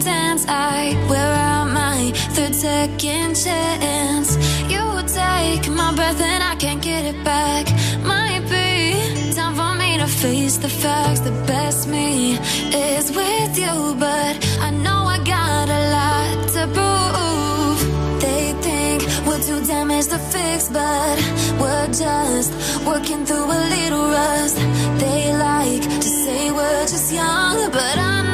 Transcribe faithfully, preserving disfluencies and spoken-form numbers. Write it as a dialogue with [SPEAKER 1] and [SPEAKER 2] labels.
[SPEAKER 1] dance. I wear out my third second chance. You take my breath and I can't get it back. Might be time for me to face the facts. The best me is with you, but I know I got a lot to prove. They think we're too damaged to fix, but we're just working through a little rust. They like to say we're just young, but I know